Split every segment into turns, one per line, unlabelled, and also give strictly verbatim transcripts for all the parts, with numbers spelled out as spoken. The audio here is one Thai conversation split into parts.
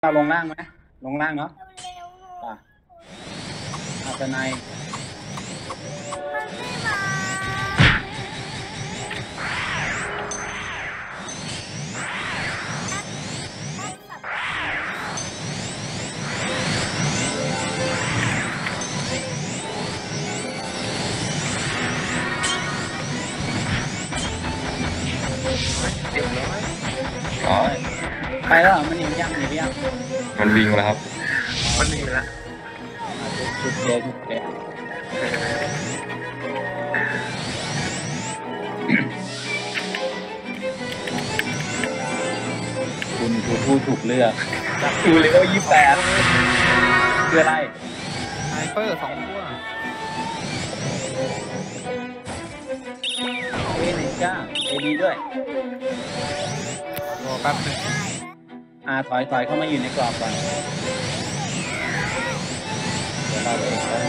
เราลงล่างไหมลงล่างเนาะป่ะอาจจะใน
เรียบร้อย
อ๋อ
ไปแล้วเหรอมันหนียังหนีไปยัง
มันวิ่งมาแล้วครับ
มันมีแล้ว
ชุดเดียวชุดเดียวคุณคือผู้ถูกเลือกดูเลยก็ยี่แปดคืออะไร
ไฮเปอร์สองตัว
เอหนึ่งจ้าเอดีด้วย
รอแป๊บหนึง
อ่าถอยถอยเข้ามาอยู่ในกรอบก่อนเดี๋ยวเราเองแล้ว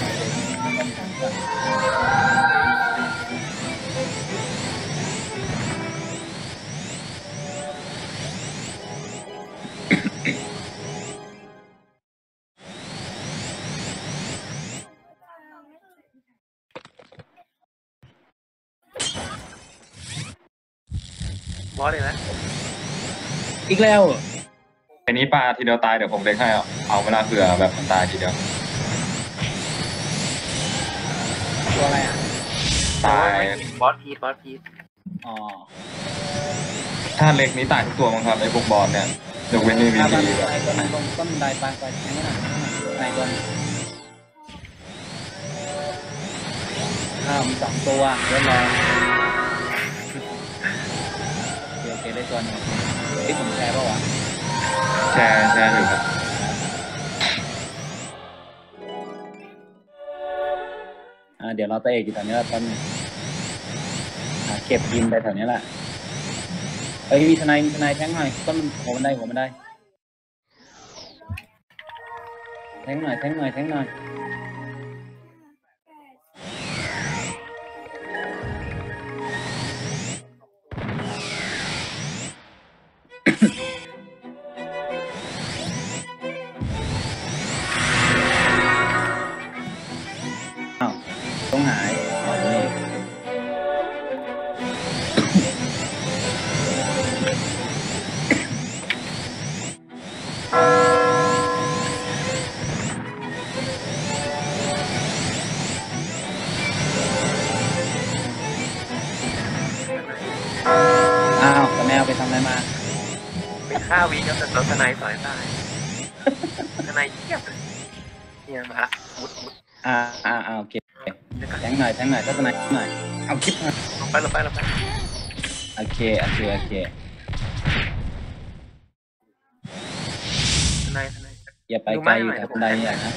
บอสเลยนะ
อีกแล้ว
อันนี้ปลาทีเดียวตายเดี๋ยวผมเล็กให้เอาเอาเวลาเผื่อแบบมันตายทีเดียว
ตัวอะไรอ่ะ
ตาย
บอสพีทบอสพีท
อ๋อ
ถ้าเล็กนี้ตายทุกตัวมั้งครับไอ้พวกบอลเนี่ยยกเว้นนี่วี
ถ้า
ดี
มันไอ้ตัวนั้นลงต้นไดปลายไปทั้งนั้นไอ้ตัวอ้าวมีสองตัวเดี๋ยวรอโอเคได้ตัวนึงที่ผมแชร์ป่าวะ
แชร์แชร์อยู่ครับ
อ่าเดี๋ยวเราตัวเอกอยู่แถวนี้แหละต้นงอ่าเก็บกินไปแถวนี้แหละเอ้ยมีทนายมีทนายแทงหน่อยต้นหัวมันได้หัวมันได้แทงหน่อยแทงหน่อยแทงหน่อยอ้าวต้องหายอ๋อนี่อ้าวแต่แมวไปทำอะไรมา
ไปฆ่าวีกับแต่ตัวทนายสอยตายทนายเทียบเลยเนี่ยมาละมุดมุด
อ่าอ่าอ่าโอเค
เดี๋ยวก่อน
แทงหน่อยแทงหน่อยถ้าทนายหน่อยเอาคลิปมา
ลงไปลงไปลงไป
โอเคโอเคโอเค
ทนายทนาย
อย่าไปไกลอยู่แถวบันไดเนี่ยนะ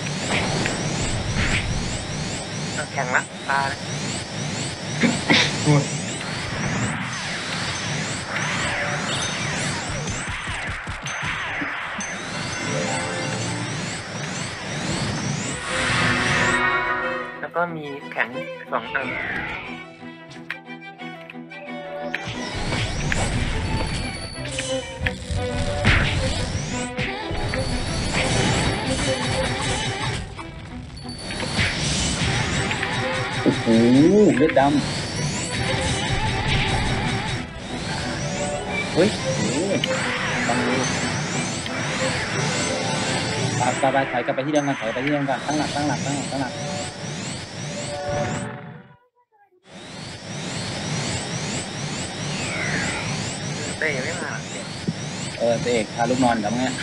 เอาแข่งละตาเลย แล้วก็มีแข็งสองอัน
โอ้โหเลือดดำเฮ้ยโอ้โหบังเลยกลับกลับไปถอยกลับไปที่เดิมกันถอยไปที่เดิมกันตั้งหลักตั้งหลักตั้งหลักตั้งหลัก
เต้ยังไม่มาเดี๋ยว
เออตัวเอกพาลูกนอนกับเนี่ย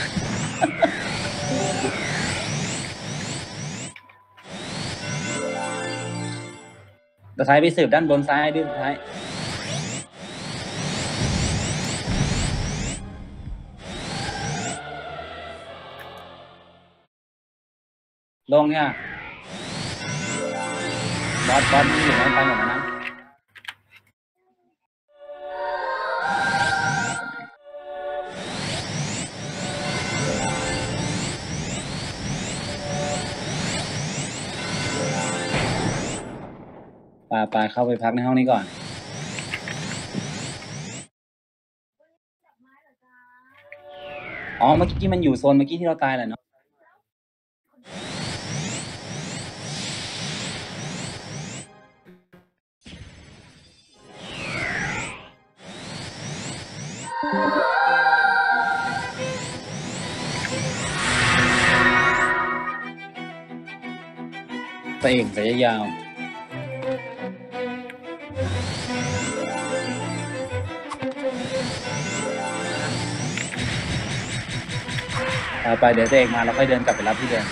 สุดท้ายไปสืบด้านบนซ้ายด้วยสุดท้ายลงเนี่ยบอสบอสมันอยู่ไหนไปหมดแล้วนะปาปาเข้าไปพักในห้องนี้ก่อนอ๋อเมื่อกี้มันอยู่โซนเมื่อกี้ที่เราตายแหละเนาะพระเอกสายยาวไปไปเดี๋ยวพระเอกมาเราค่อยเดินกลับไปรับที่เดิม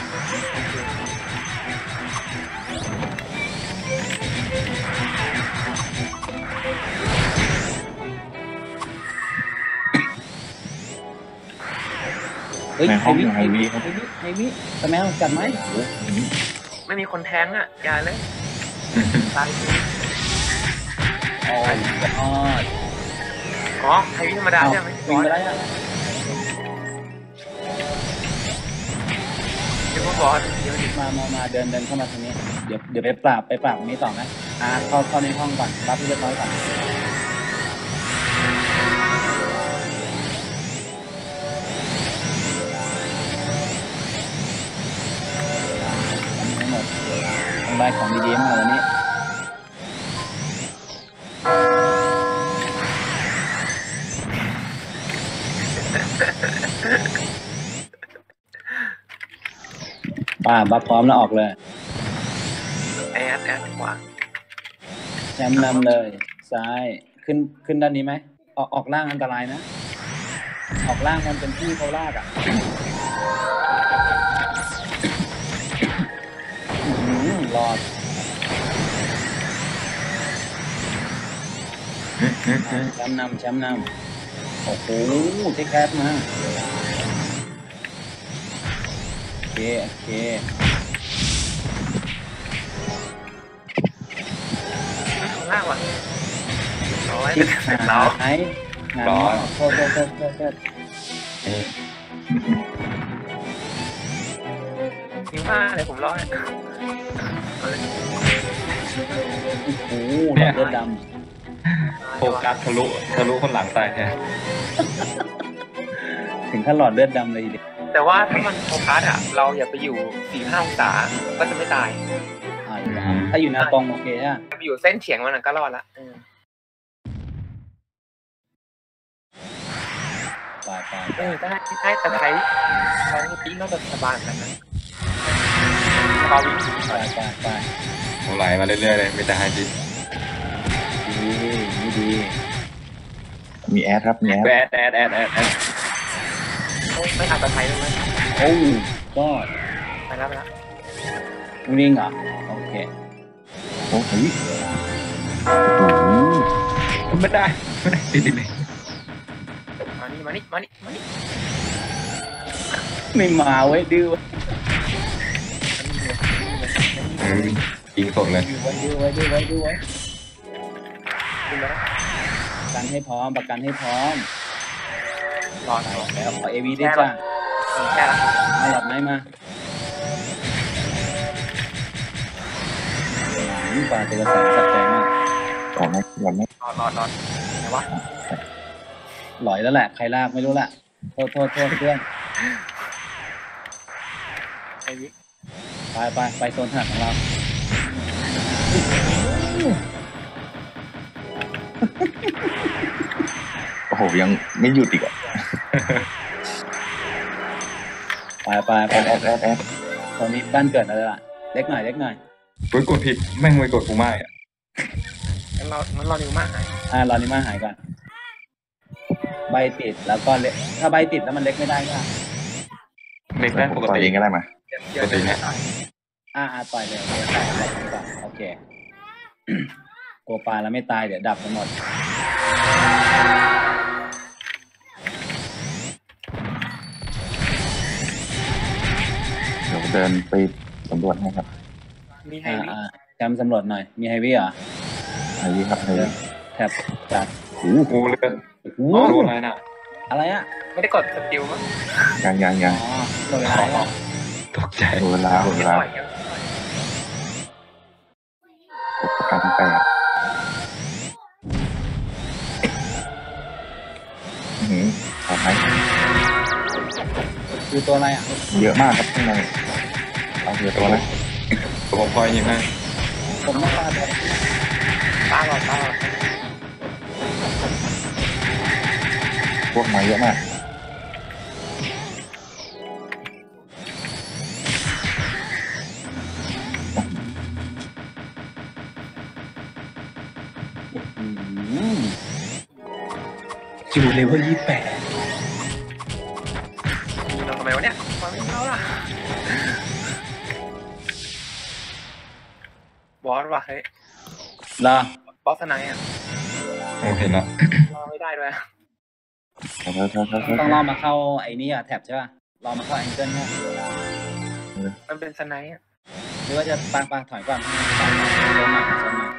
เฮ้ย
ใน
ไฮ
ห้อง
วิ
ไฮ
ไฮ
วี
วิ
ครับ
ไฮวิไฮวิสแมวจัดไหม
ไม่มีคนแทงอ่ะอย่าเลยตาย
อ๋ออ๋อ
อ๋อไฮวิธรรมดาใช่ไหม
วิ่งไปได้อะ
เดี๋ยวพวกบอสเดี๋ยวดิ
มามามาเดินเดินเข้ามาตรงนี้เดี๋ยวเดี๋ยวไปปราบไปปราบตรงนี้ต่อไหมอ่าเข้าเข้าในห้องก่อนรับที่เรียบร้อยก่อนทั้งหมดต้องได้ของดีๆมาวันนี้ป้าบัฟพร้อมแล้วออกเลย
แอดแอดขวา
แชมป์นำเลยซ้ายขึ้นขึ้นด้านนี้ไหมออกออกล่างอันตรายนะออกล่างมันเป็นที่เขาลากอ่ะอื้อหือรอดแชมป์นำแชมป์นำโอ้โหเทคแคสมาโอเคโอเค
ข้างล่างว่ะร้อย
ทิศ
เสร็จ
หา
แล้ว
ยงานงอกโทษโทษโทษโทษโทษ
ทิ้งผ้าเลยผมร้อย
โอ้โหหลอดเลือดด
โฟกัสทะลุทะลุคนหลังตายแท้
ำถึงขั้นหลอดเลือดดำเลยทีเดียว
แต่ว่าถ้ามันโฟกัสอ่ะเราอย่าไปอยู่สี่ห้าองศาก็จะไม่ตาย
อ่าอยู่แล้วถ้าอยู่หน้าตรงโอเคฮะ
ถ้าไปอยู่เส้นเฉียงมันก็รอดละเออ
ไปไป
เออได้ได้แต่ไทยไทยนี่ปีน่าจะสบายเหมือนกันนะตอนวิ่ง
ไปไปไป
ไหลมาเรื่อยๆเลยมีแต่ไฮจิต
ดีดีดี
มีแอดครับมีแอด
แอดแอดแอดแอดแอด
ไม่อาจจะไทยเลยไหม
โอ้ก็
ไปแล้วไปแล้ว
วิ่งเหรอโอเค
โอ้ย
ไม่ได้ไม่ได้ติดเลย
มานี่มานี่มานี่มานี่
ไม่มาไว้ดื้อ
เออยิงสดเลย
ดื้อไว้ดื้อไว้ดื้อไว้ดื้อไว้
ขึ้นมาแล้ว
ประกันให้พร้อมประกันให้พร้อม
รอด
ไปแล้วขอเอวีด้วยจ้า
แค่ละ
เอาหลอดไม้มาหลังปลาเจอกระแสสับใจมาก
ก่อนไหมก่อนไหม
รอดรอดรอดไหนวะ
หลอยแล้วแหละใครลากไม่รู้แหละโทษโทษโทษเพื่อน
ไอ้วิ
ไปไปไปโซนถนัดของเรา
โอ้โหยังไม่หยุดอีกอ่ะ
ไปไป
แอ
ไป
ดแอดแอดแอด
ตอนนี้บ้านเกิดอะไรล่ะเล็กหน่อยเล็กหน่อย
เฮ้ยกดผิดแม่งไม่กดกูไม่อะ
งั้นเรางั้นเราดิวมากหาย
อ่ารอนี่มาหายก่อนใบติดแล้วก็เล็กถ้าใบติดแล้วมันเล็กไม่ได้ก็
เล็กได้
ผ
ป
ม
ก
ต่อย
ติ
เองก็ได้มา
เดี๋ยวเดี๋ยวเดี๋ยว
อ่าอ่าต่อยเลยโอเคต่อยเลยก่อนโอเค กลัวปลาแล้วไม่ตายเดี๋ยวดับทั้งหมด
เดี๋ยวเดินไปสำรวจให้ครับ
มีไฮ
อ่า
วิ
อ่าจำสำรวจหน่อย มีไฮวี่เหรอ
ไฮวีครับไฮวี
แท็บจัด
โอ้โห
กูเลือด
โอ้โห
โอ้โหอะไรน่ะ
อะไรอ่ะ
ไม่ได้กดสกิลมั้ง
ยังยังยัง
อ๋อหมดเวลาแล้ว
ตกใจ
หมดเวลาหมดเว
ยัง
ลา
ปล่อยยังปล่อย
กดประกันแปดอื้อหือขอไหม
คือตัวอะไรอ่ะ
เยอะมากครับข้างในเอาเยอะตัวนะ
ผมคอยยิงให้
ผมไม่ทราบเลย
ตาหลอดตาหลอด
พวกไม้เยอะมาก
อืมอยู่เลเวลยี่สิบแปด
เราทำไมวะเนี่ยมาไม่เข้าล่ะบอสว่ะเฮ้ย
เหรอบ
อสไหนอ่ะ
โอเคแล้ว
รอไม่ได้ด้วย
เท่าเท่าเท่าเท่า
ต้องรอมาเข้าไอ้นี่อ่ะแท็บใช่ป่ะรอมาเข้าแองเกิลเนี่ย
มันเป็นสไนอ่ะ
หรือว่าจะปางปางถอยก่อนให้มันโซนใหม่โซนใหม่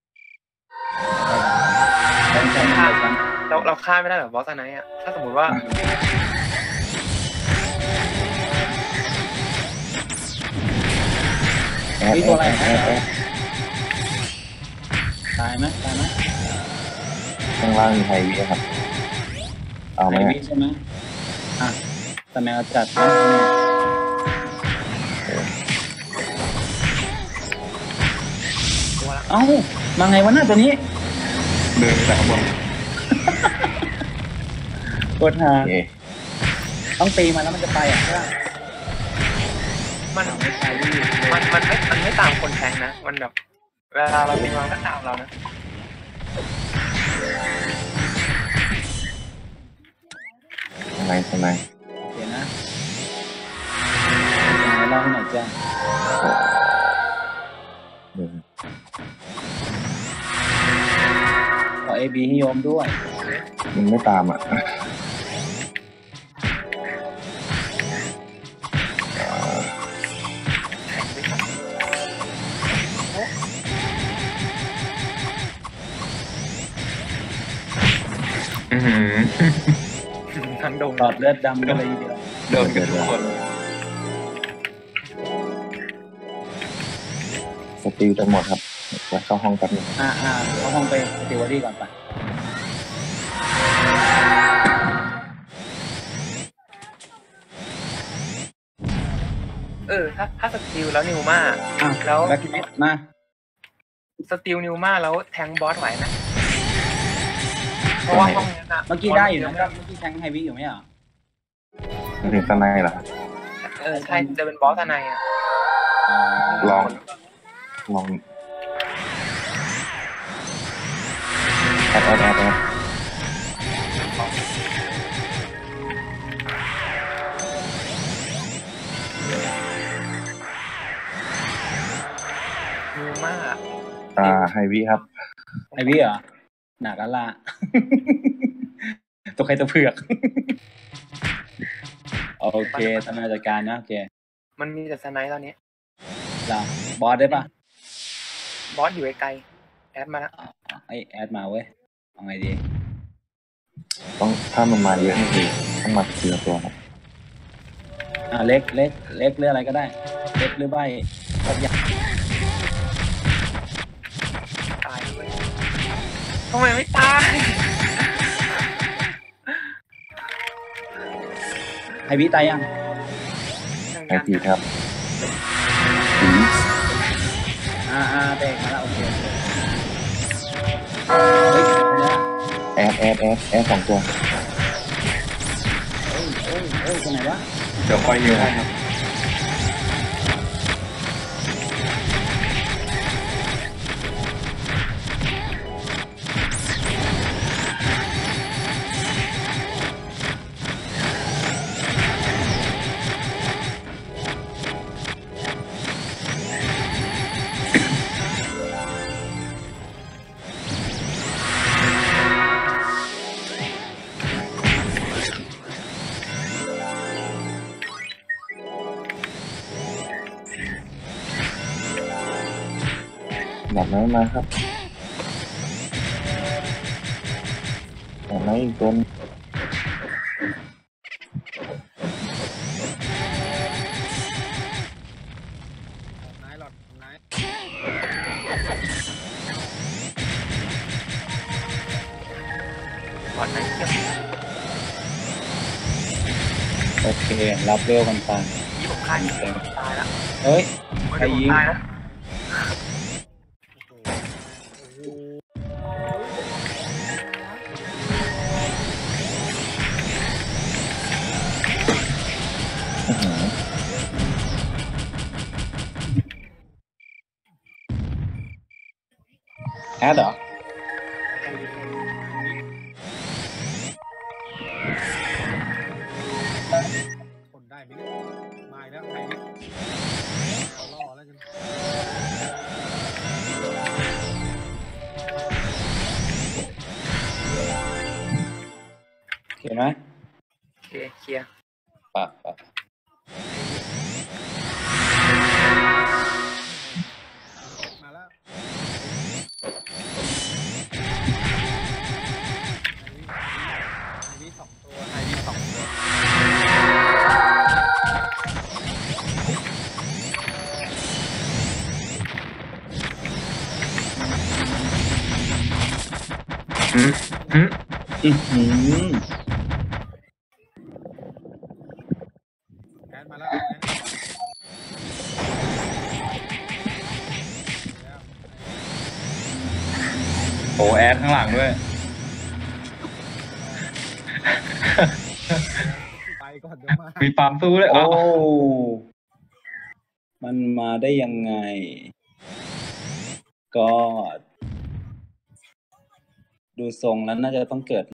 เป็นแชมป์เลยครับ
เราเราฆ่าไม่ได้หรอบอสไหนอ่ะถ้าสมมติว่า
แอดแอดแอดแอดแอด
ตายไหมตายไหม
ข้างล่างมีไฮวีครับ เอาไหม
ไอ
อะ
วิใช่ไหมอ่ะแต่แมวจัดนะเอ้ามาไงวะหน้าตัวนี้
เดินไปแต่ข้างบน
กดหา
โอเค
ต้องตีมันแล้วมันจะไปอ่ะใช่ป่ะ
มัน
ไม่ไปดิ
มันมันไม่มันไม่ตามคนแทงนะมันแบบเวลาเราตีมันก็ตามเรานะ
ข้างในข้างใน
เดี๋ยวนะเล่าให้หน่อยจ้า
เดี๋ยว
ขอเอบีให้โยมด้วย
มันไม่ตามอ่ะ
อือหือ
ทั้งดง
หลอดเลือดดำกันเลยทีเดียว
โดนกันทุกคน
สติลจะหมดครับจะเข้าห้องแป๊บนึง
อ่าอ่าเข้าห้องไปสติวอรี่ก่อนไป
เออถ้าถ้าสติลแล้วนิวมา
อ่ะ
แล้ว
แบ็คเมทมา
สติลนิวมาแล้วแทงบอสไหวไหมเพราะว่าห้องนั้นอะ
เมื่อกี้ได้อยู่นะเมื่อกี้แทงไฮวิอยู่ไหมอ่ะ
มันถึงข้างในเหรอ
เออใช่จะเป็นบอสอะไรอ่ะ
ลอง ลองแอดแอดแอดแอด
นิวมา
อ่าไฮวีครับ
ไฮวิเหรอหนักแล้วล่ะ ตัวใครตัวเผือก โอเคทำงานจัดการนะโอเค
มันมีแต่สไนป์ตอนนี้
เราบอสได้ปะ
บอสอยู่ไกลๆแอดมาแล้ว
ไอแอดมาเว้ยเอาไงดี
ต้องถ้ามันมาเยอะนี่คือต้องมาทีละตัวครับ
อ่าเล็กเล็กเล็กหรืออะไรก็ได้ เล็กหรือใบก็อยาก
ตายด้วยทำไมไม่ตาย
ไฮวิตายยัง
ไอพีครับ
อ่าอ่าเบรกมาแล้วโอเคเฮ้ยเนี่ย
แอดแอดแอดแอดสองตัว
เอ้ยเอ้ยเอ้ยตัวไหนวะ
เดี๋ยวคอยยิงให้ครับ
แบบไหนมาครับแบบไหนอีกตัว
นายหลอดนาย
บอสไหนเทียบ
โอเครับเร็วกันไป
ยี่ผมฆ่ายี่ผมตายแล้ว
เฮ้ย
ไม่
ใคร
ได้ผม
ยิง
ตายแล้ว
โอ้โห
อื้อหือ
แอดเหรอ
ทนได้ไหมเนี่ยมาอีกแล้วไงนี่เอาล่อแล้วกัน
เห็นไหม
โอเคเคลียร์
ปะปะ
มาแล้วไอวีสองตัวไอวีสองตัว
อืมอืม
อื้อหือ
แอนมาแล้วแอนแล้ว
โอ้แอดข้างหลังด้วย
ไปก่อนเดี๋ยวมา
มีปั๊มสู้ด้วย
โอ้
อ้าว
มันมาได้ยังไง ก็ ดูทรงแล้วน่าจะต้องเกิด